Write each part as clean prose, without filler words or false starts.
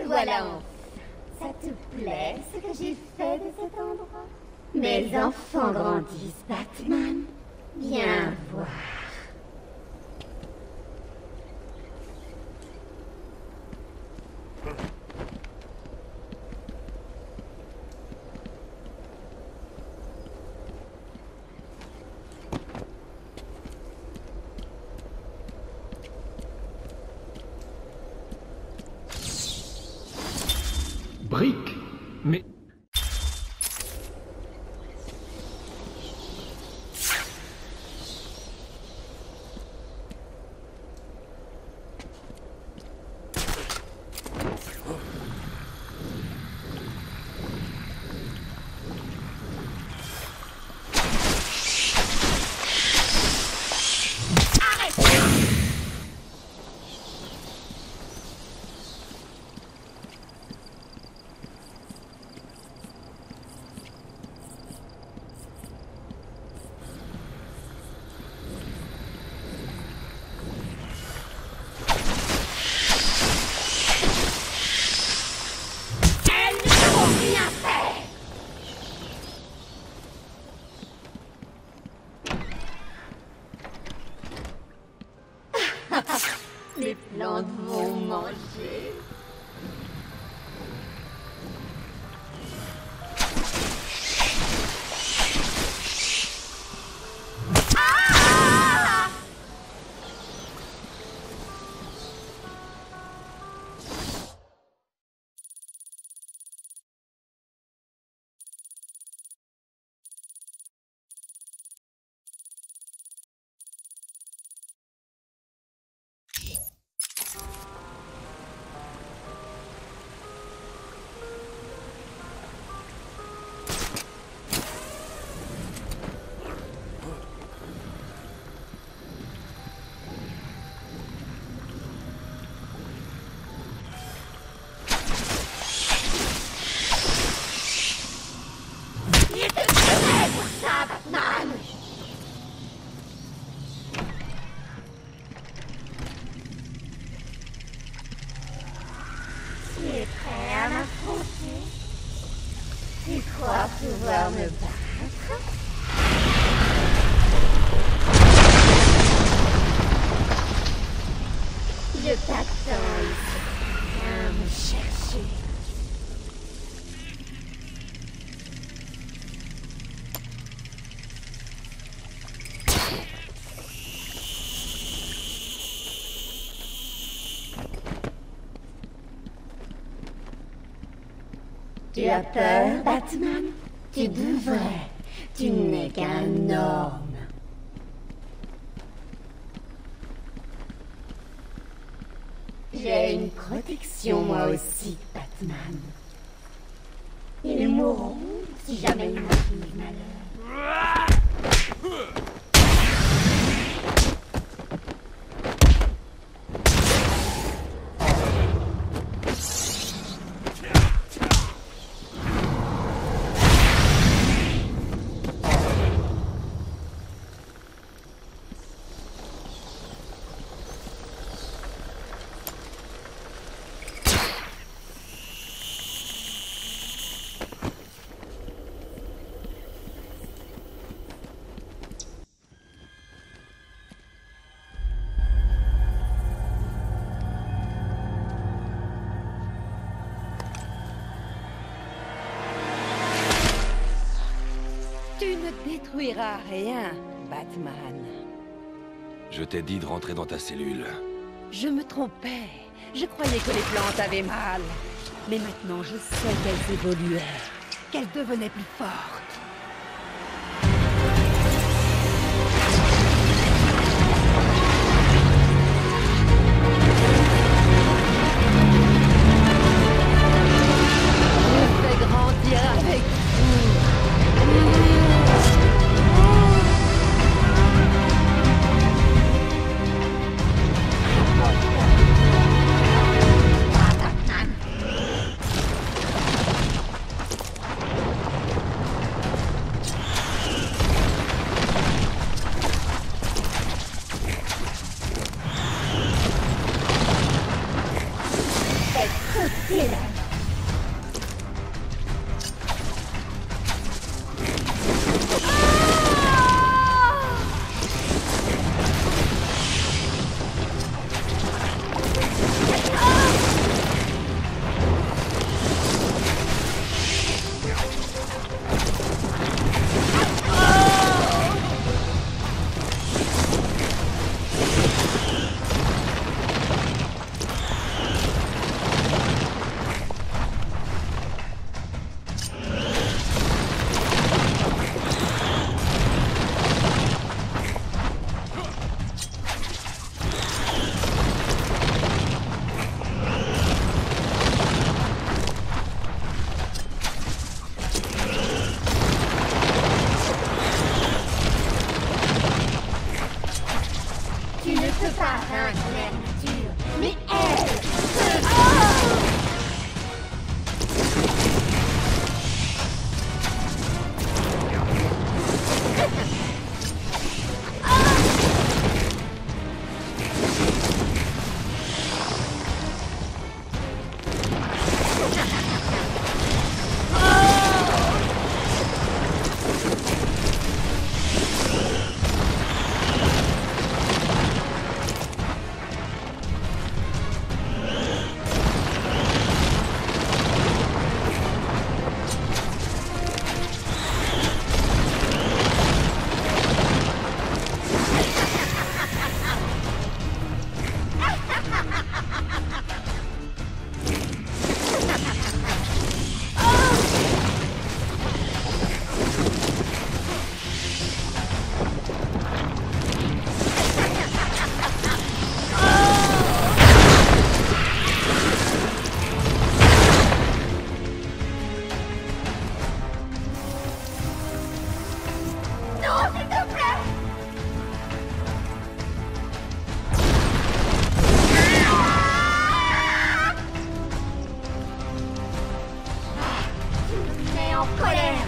voilà enfin. Ça te plaît, ce que j'ai fait de cet endroit? Mes enfants grandissent, Batman. Viens voir. Brick, mais... Les plantes vont manger. Tu es prêt à m'affronter? Tu crois pouvoir me battre? Je t'attends ici. Viens me chercher. Tu as peur, Batman? Tu devrais. Tu n'es qu'un homme. J'ai une protection, moi aussi, Batman. Ils mourront si jamais il m'arrive malheur. Tu ne détruiras rien, Batman. Je t'ai dit de rentrer dans ta cellule. Je me trompais. Je croyais que les plantes avaient mal. Mais maintenant, je sais qu'elles évoluaient, qu'elles devenaient plus fortes. Je vais grandir avec vous. Arrêtez-la. Tu ne peux pas vaincre la nature, mais elle peut... Non, s'il te plaît! Tu me mets en colère!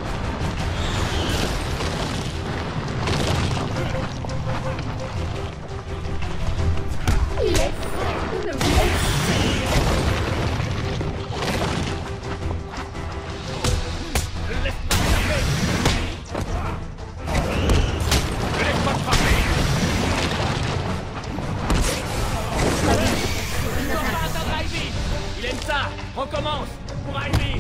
Il essaie de me blesser! Il aime ça. Recommence. Pour Ivy.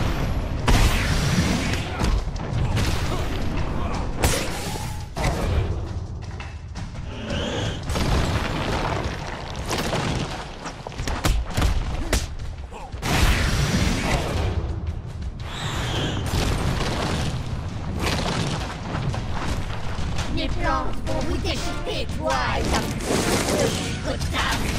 Mes plantes vont vous déchiqueter, toi et ta potable.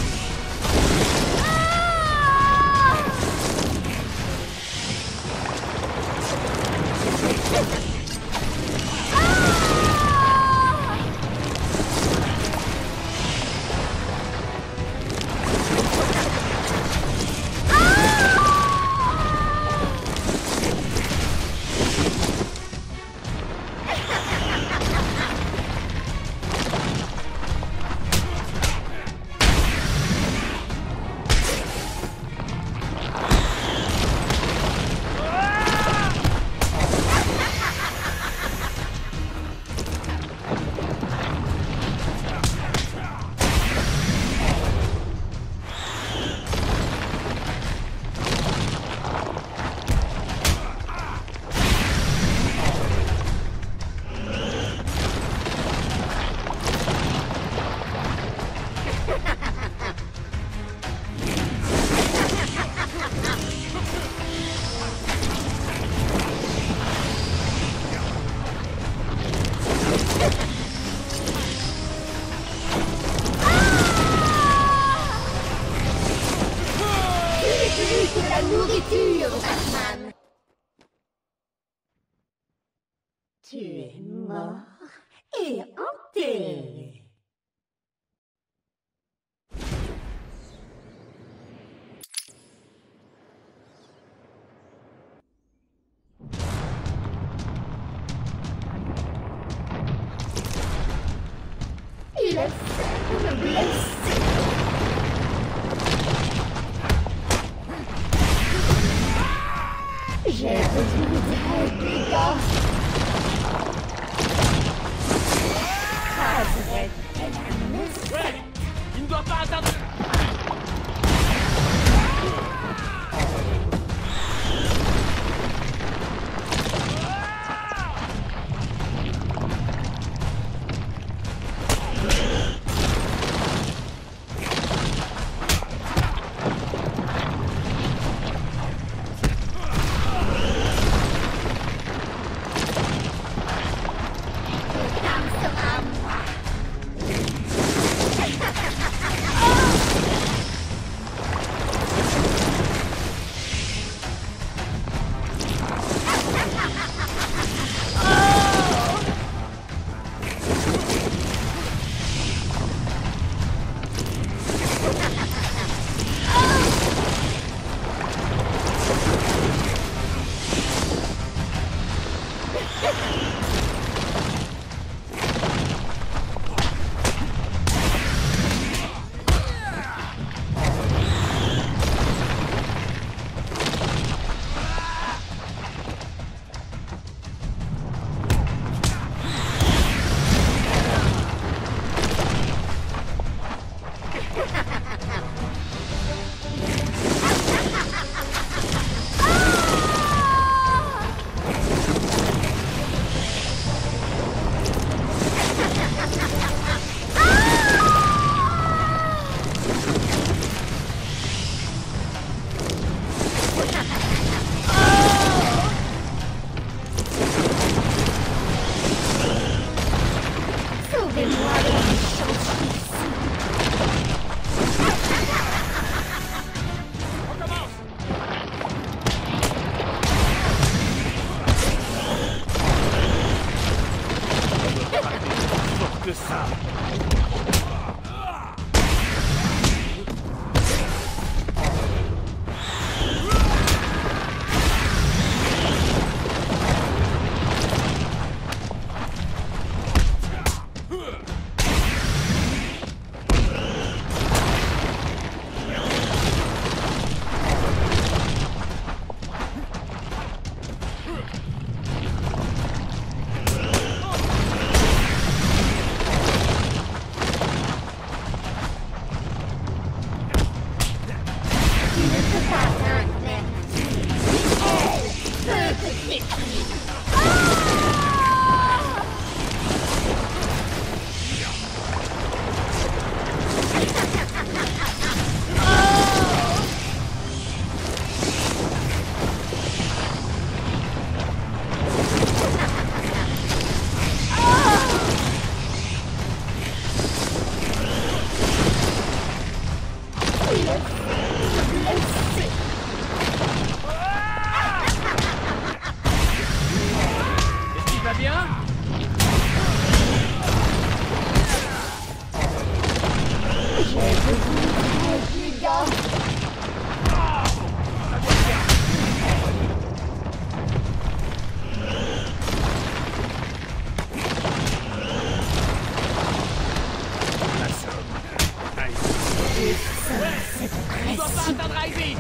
C'est la nourriture, Batman. Tu es mort et enterré. Il essaie de me blesser. ne peux pas vaincre la nature. Elle peut te détruire. Est-ce qu'il va bien? On doit pas atteindre Ivy!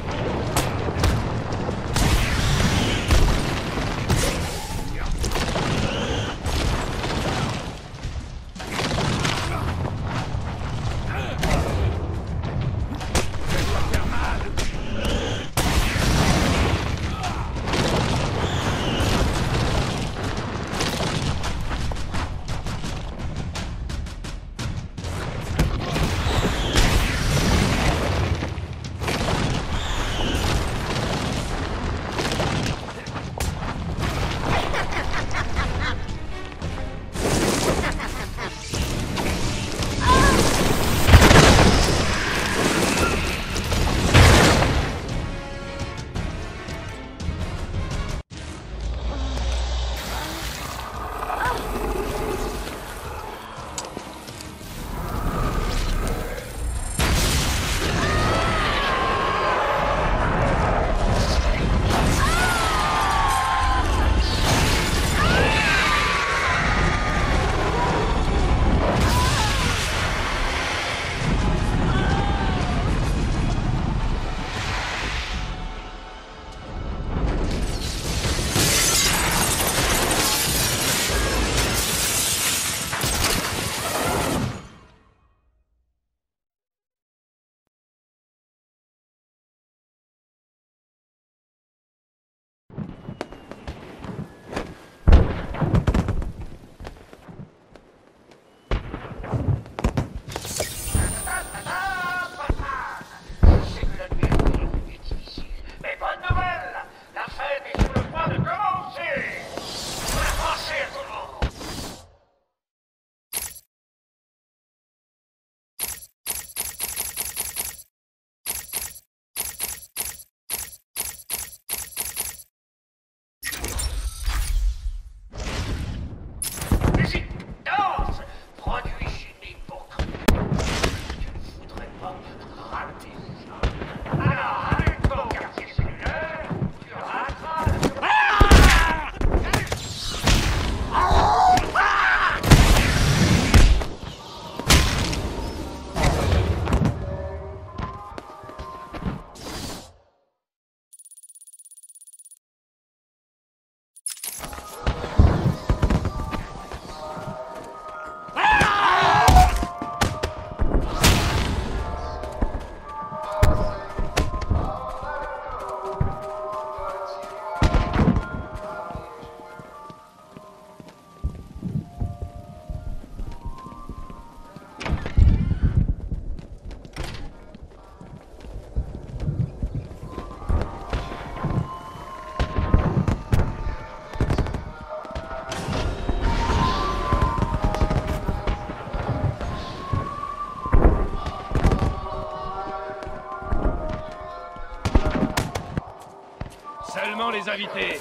Seulement les invités.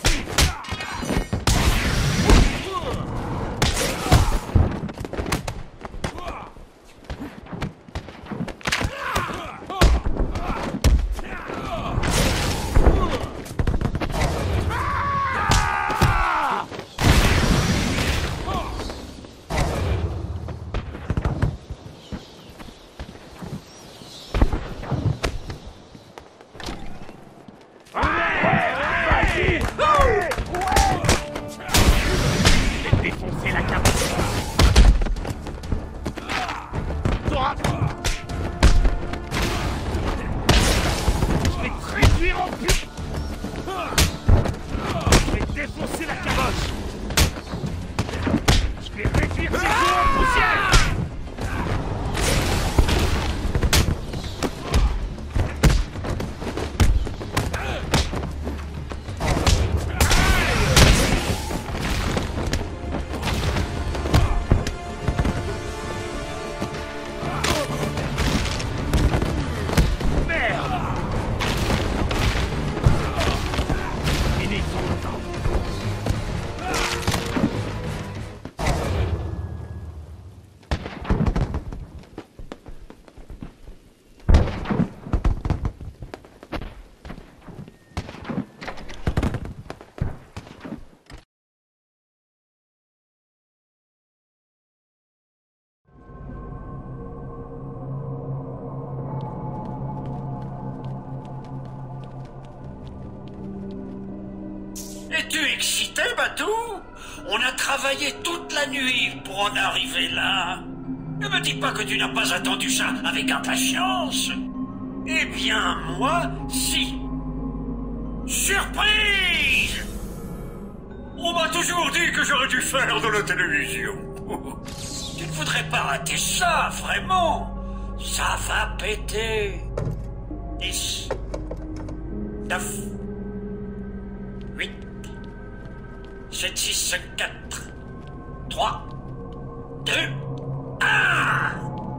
Es-tu excité, Batou? On a travaillé toute la nuit pour en arriver là. Ne me dis pas que tu n'as pas attendu ça avec impatience. Eh bien, moi, si. Surprise! On m'a toujours dit que j'aurais dû faire de la télévision. Tu ne voudrais pas rater ça, vraiment? Ça va péter. 10, 9, 8, 7, 6, 5, 4, 3, 2, 1.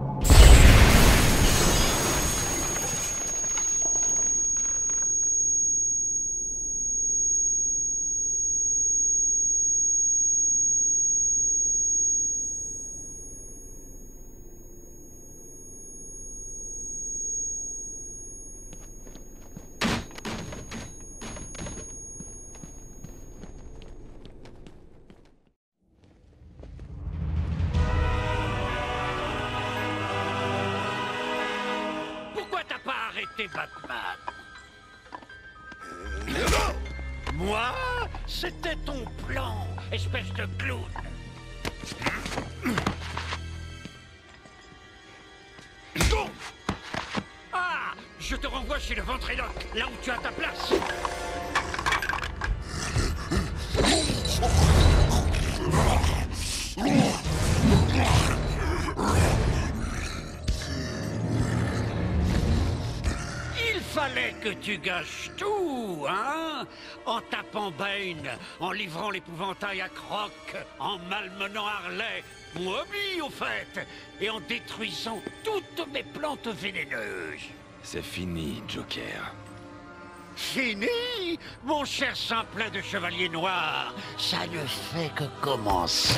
Pourquoi t'as pas arrêté Batman? Moi? C'était ton plan, espèce de clown. Ah! Je te renvoie chez le ventriloque, là où tu as ta place. Il fallait que tu gâches tout, hein? En tapant Bane, en livrant l'épouvantail à Croc, en malmenant Harley, Moby au fait, et en détruisant toutes mes plantes vénéneuses. C'est fini, Joker. Fini? Mon cher sang plein de chevalier noir, ça ne fait que commencer.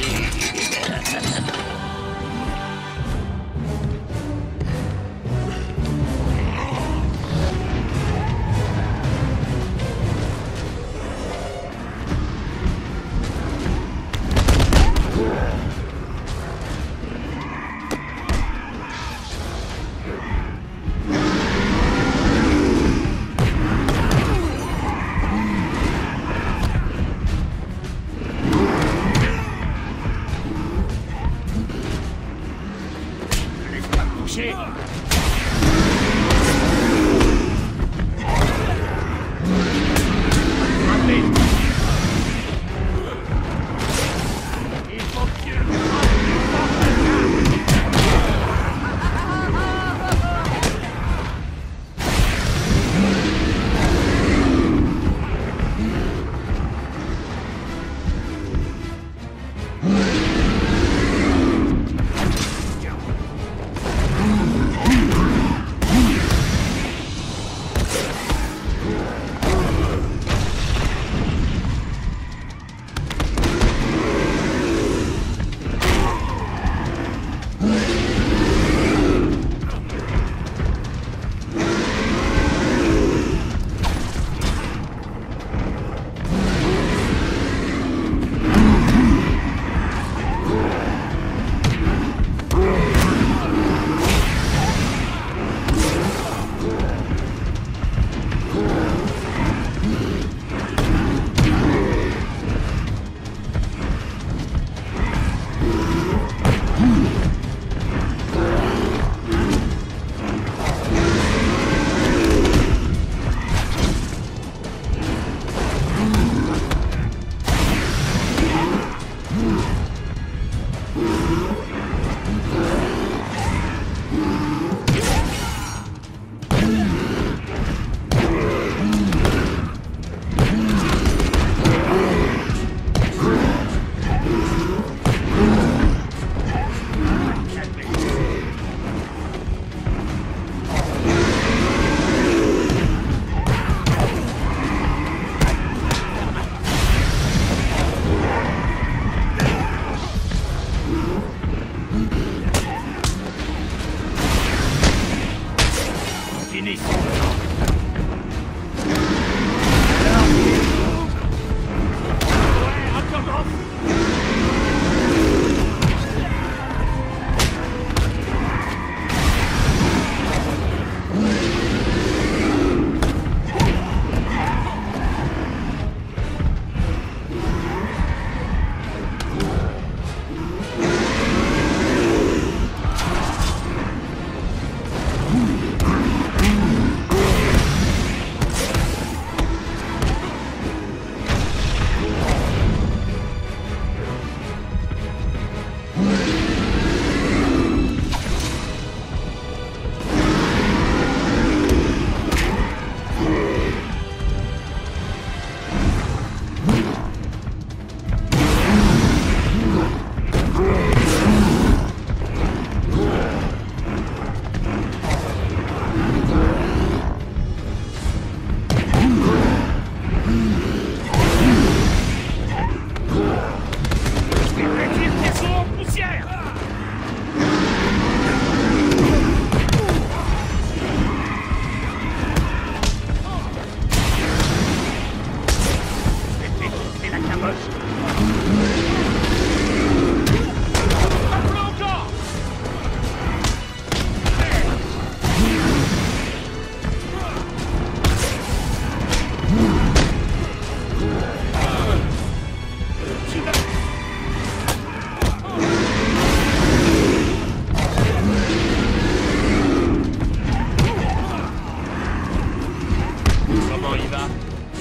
On y va.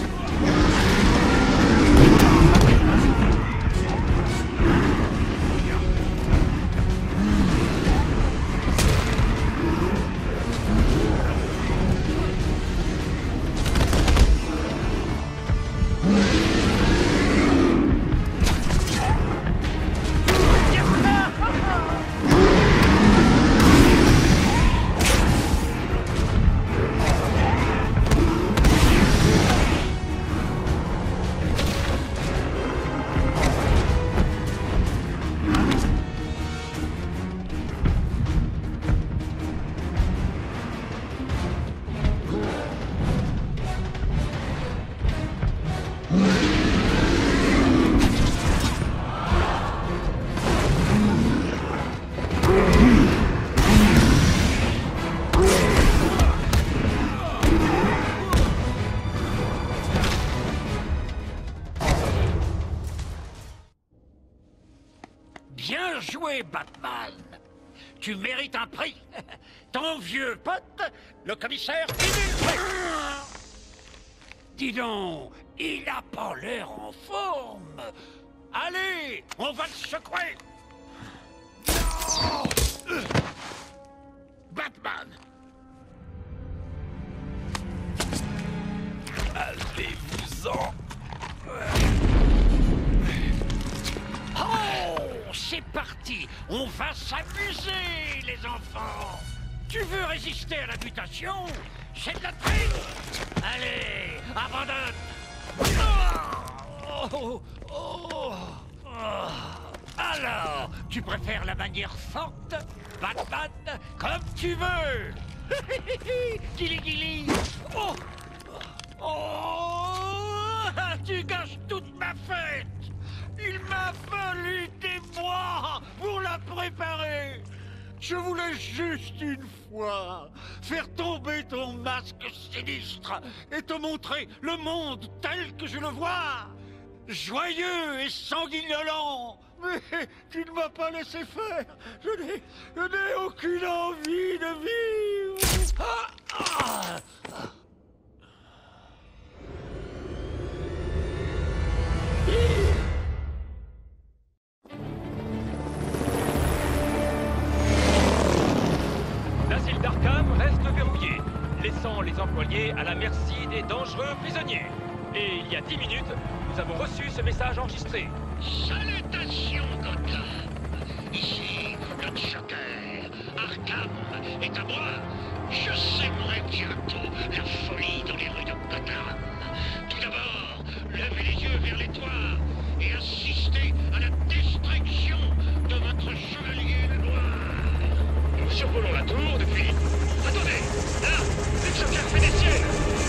Bien joué, Batman. Tu mérites un prix. Ton vieux pote, le commissaire Inulfré. Dis donc, il a pas l'air en forme. Allez, on va le secouer. Non. Batman. Allez-vous-en. Oh, c'est parti. On va s'amuser, les enfants. Tu veux résister à la mutation? C'est de la triche. Allez, abandonne. Oh, oh, oh. Alors, tu préfères la manière forte, Batman, comme tu veux. Gili gili. Oh, oh, tu gâches toute ma fête. Il m'a fallu des mois pour la préparer. Je voulais juste une fois faire tomber ton masque sinistre et te montrer le monde tel que je le vois. Joyeux et sanguinolent. Mais tu ne m'as pas laissé faire. Je n'ai aucune envie de vivre. L'asile d'Arkham reste verrouillé, laissant les employés à la merci des dangereux prisonniers. Et il y a 10 minutes, nous avons reçu ce message enregistré. Salutations, Gotham. Ici, le Joker. Arkham est à moi. Je sèmerai bientôt la folie dans les rues de Gotham. Tout d'abord, levez les yeux vers les toits et assistez à la destruction de votre chevalier le noir. Nous survolons la tour depuis... Attendez, là, le Joker fait des siennes.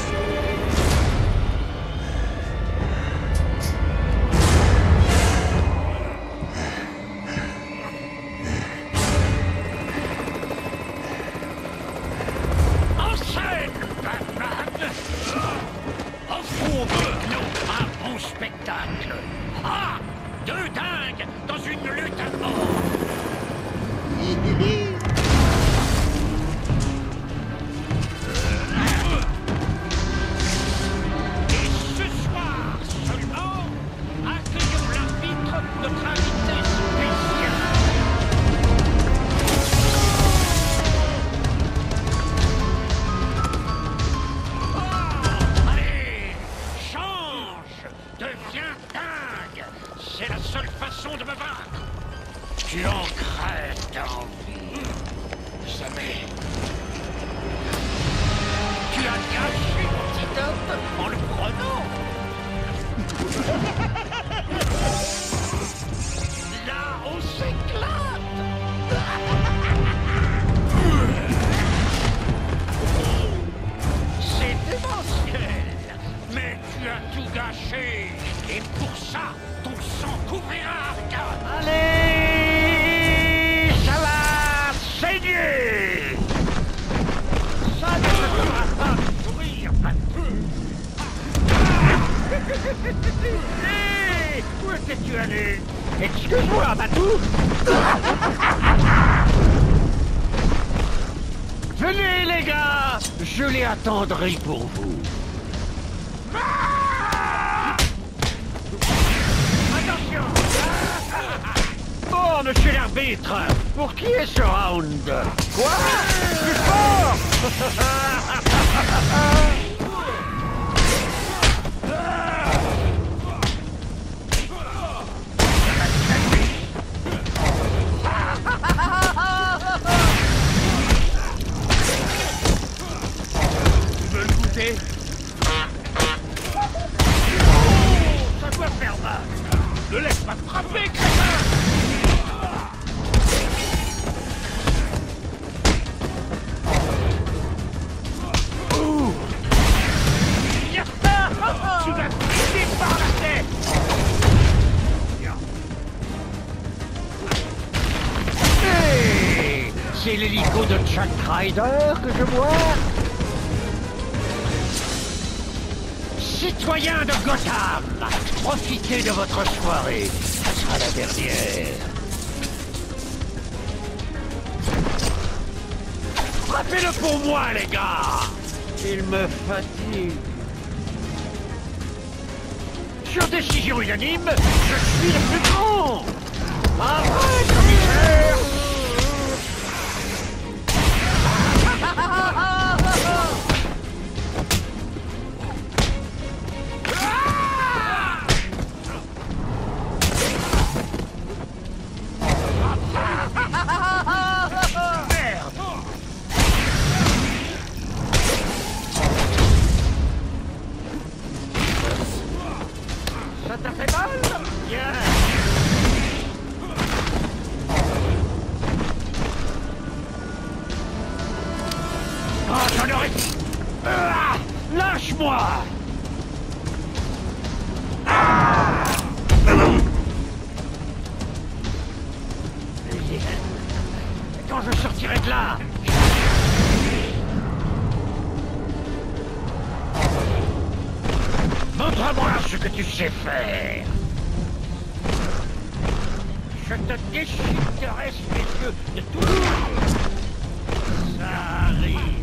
Spectacle. Ah, deux dingues dans une lutte à mort. Et ce soir seulement, accueillons l'arbitre, notre invité spécial. Oh, allez, change, deviens dingue. C'est la seule façon de me vaincre. Tu en crèves d'envie. Jamais. Tu as gâché mon petit homme en le prenant. Là, on s'éclate. C'est démentiel. Mais tu as tout gâché. Et pour ça, ton sang couvrira Arkham. Allez, ça va saigner. Ça ne te fera pas sourire, Batou. Hé, où étais-tu allé? Excuse-moi, Batou. Venez, les gars, je l'ai attendri pour vous. Attention! Oh, monsieur l'arbitre! Pour qui est ce round? Quoi? Plus fort! Tu veux le goûter? Ça doit faire mal! Ne laisse pas te frapper, crétin! Tu vas te piquer par la tête! Hey, c'est l'hélico de Chuck Ryder que je vois. Citoyens de Gotham, profitez de votre soirée. Ça sera la dernière. Frappez-le pour moi, les gars! Il me fatigue. Sur décision unanime, je suis le plus grand! Ah ouais, commissaire! Ça t'a fait mal? Bien! Oh, j'en aurais... Ah, lâche-moi! Quand je sortirai de là... Montre-moi ce que tu sais faire. Je te déchiqueterai les yeux de tout le monde. Ça arrive.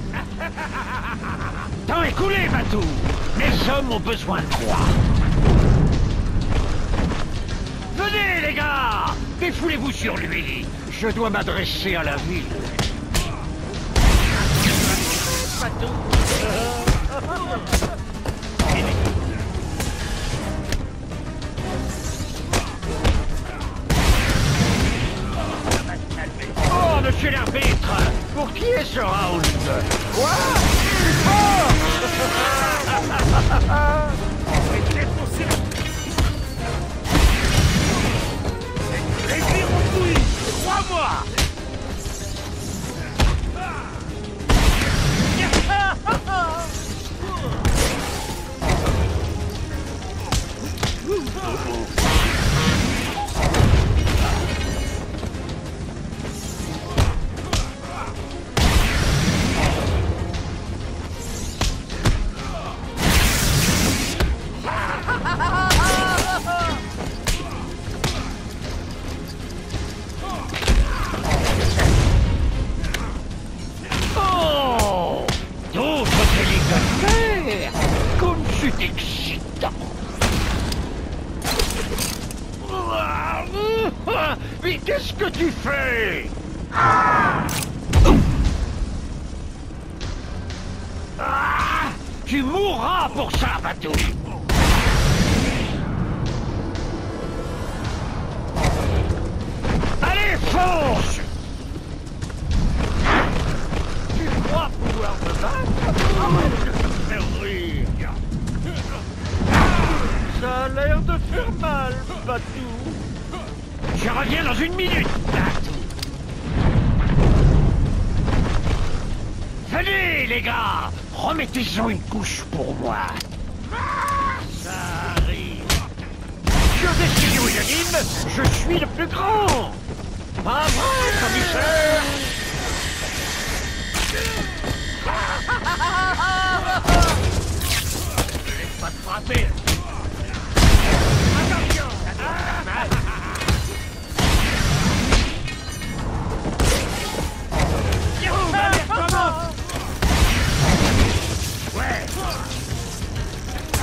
Temps écoulé, Matou. Les hommes ont besoin de toi. Venez, les gars. Défoulez-vous sur lui. Je dois m'adresser à la ville. Matou. Oh, monsieur l'arbitre! Pour qui est ce round? Quoi? Oh! Les vires en couille! Crois-moi! Oh! D'autres hélicoptères! Comme c'est excitant! Mais qu'est-ce que tu fais? Ah! Tu mourras pour ça, Bateau! Allez, fonce! Tu crois pouvoir me battre? Je te fais rire! Ça a l'air de faire mal, Batou! Je reviens dans une minute, Batou! Venez, les gars! Remettez-en une couche pour moi! Ça arrive! Sur décision unanime, je suis le plus grand! Pas vrai, commissaire? Ne laisse pas te frapper! Attention! Ouais!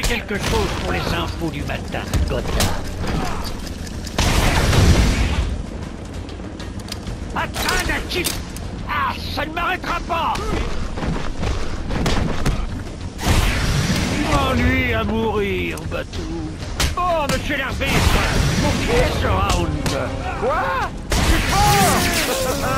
quelque chose pour les infos du matin, Gotham. Atran, ah, ça ne m'arrêtera pas! Tu m'ennuies à mourir, Batou. Oh, monsieur l'arbitre, pour qui est ce round? Quoi? Je suis fort!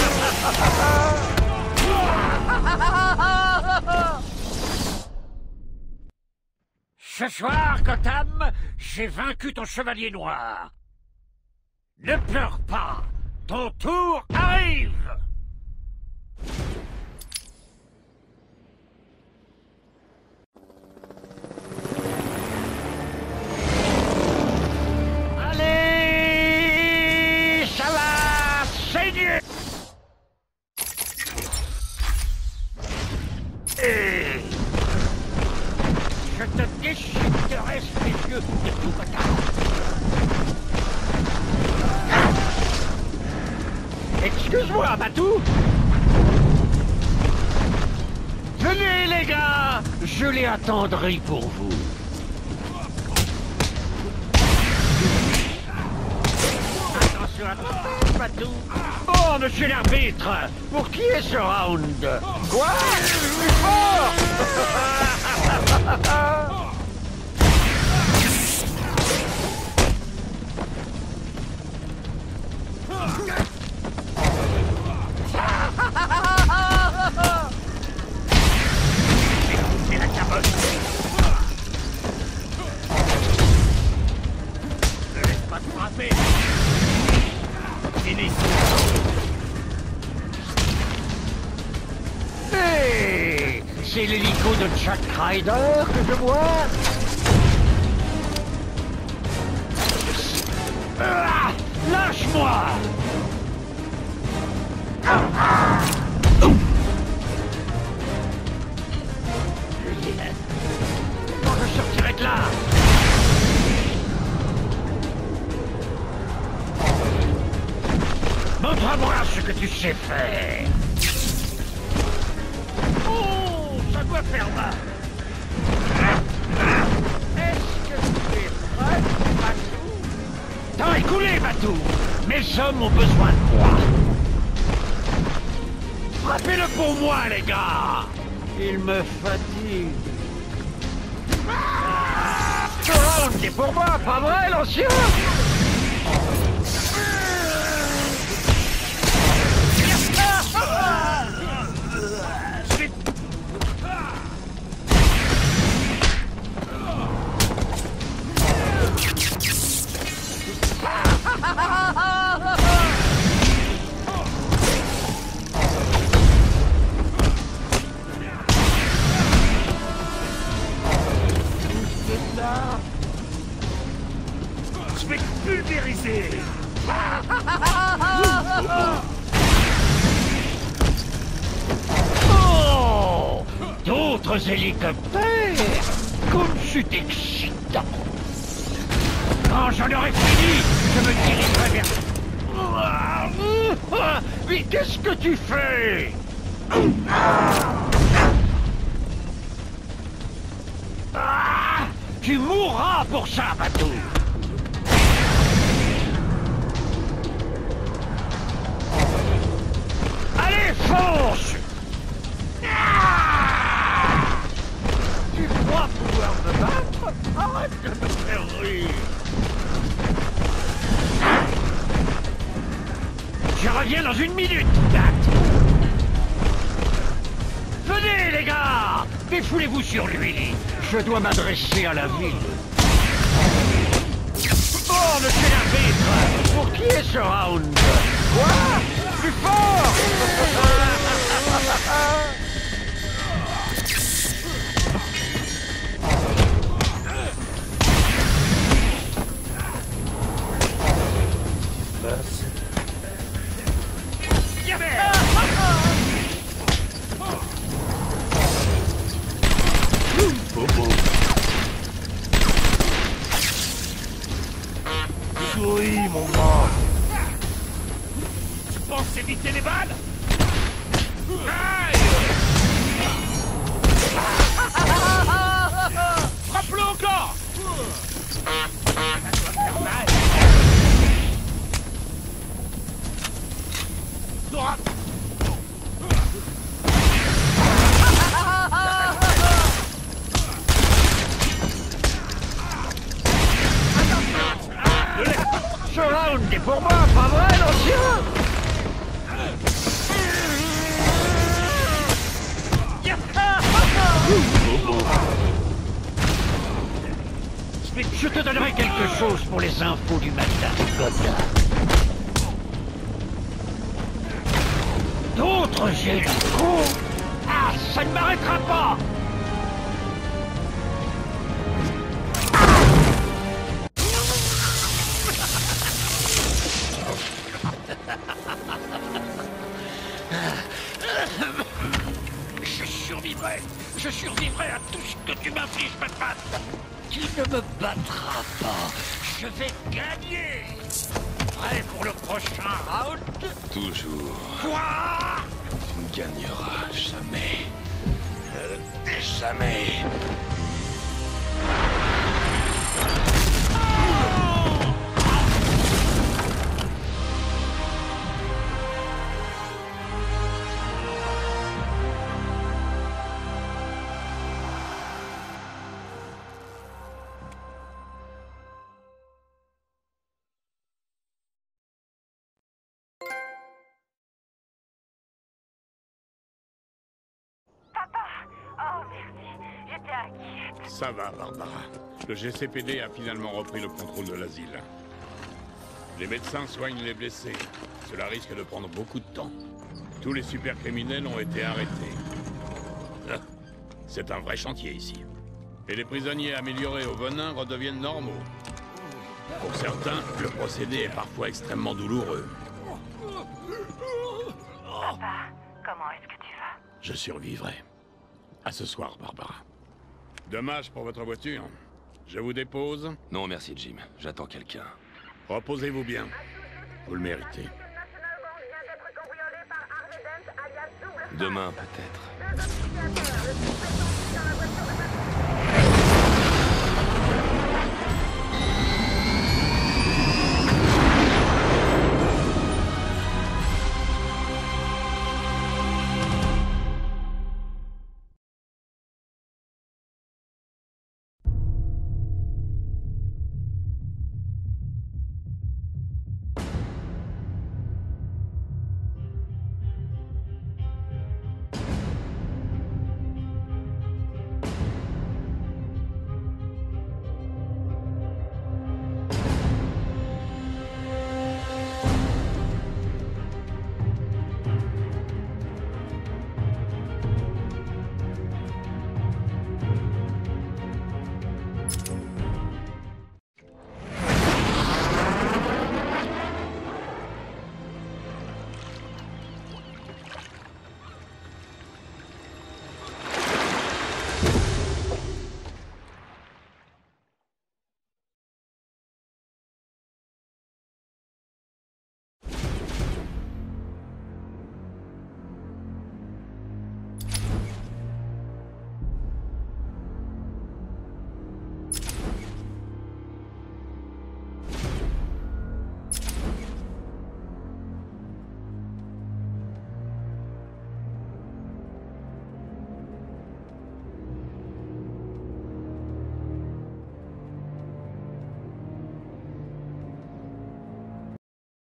Ce soir, Gotham, j'ai vaincu ton chevalier noir. Ne pleure pas, ton tour arrive! Allez, ça va saigner! Et... je te déchiqueterai sous les yeux de tout Gotham. Excuse-moi, Batou. Venez, les gars, je l'ai attendri pour vous. Attention à toi, Batou. Oh, monsieur l'arbitre, pour qui est ce round? Quoi? Je suis fort! C'est la caboche. Ne laisse pas te frapper. Fini. Hey, c'est l'hélico de Chuck Ryder que je vois. Ah, lâche-moi. Quand je sortirai de là. Montre-moi ce que tu sais faire. Oh, ça doit faire mal. Est-ce que tu es prêt, Batou? Temps écoulé, Batou. Mes hommes ont besoin de moi. Frappez-le pour moi, les gars. Il me fatigue. Ce round est pour moi, pas vrai, l'ancien? Je vais te pulvériser. Oh, d'autres hélicoptères. Comme c'est excitant. Quand j'en aurai fini, je me dirigerai vers... Mais qu'est-ce que tu fais? Ah, tu mourras pour ça, Batou. Allez, fonce! Ah, tu crois pouvoir me battre? Arrête de me faire rire. Je reviens dans une minute, Bat. Venez, les gars! Défoulez-vous sur lui. Je dois m'adresser à la ville. Oh, monsieur l'arbitre! Pour qui est ce round? Quoi? Plus fort! Oui, mon grand. Tu penses éviter les balles? Aïe! Frappe flot encore. Ce round est pour moi, pas vrai, l'ancien? Mais je te donnerai quelque chose pour les infos du matin, Godard. D'autres jets de con. Ah, ça ne m'arrêtera pas. Je survivrai à tout ce que tu m'infliges, Batman. Tu ne me battras pas. Je vais gagner. Prêt pour le prochain round? Toujours. Quoi? Tu ne gagneras jamais. Jamais. Oh, merci. J'étais inquiète. Ça va, Barbara. Le GCPD a finalement repris le contrôle de l'asile. Les médecins soignent les blessés. Cela risque de prendre beaucoup de temps. Tous les supercriminels ont été arrêtés. Ah, c'est un vrai chantier ici. Et les prisonniers améliorés au venin redeviennent normaux. Pour certains, le procédé est parfois extrêmement douloureux. Papa, comment est-ce que tu vas? Je survivrai. À ce soir, Barbara. Dommage pour votre voiture. Je vous dépose. Non, merci, Jim. J'attends quelqu'un. Reposez-vous bien. Vous le méritez. Demain, peut-être.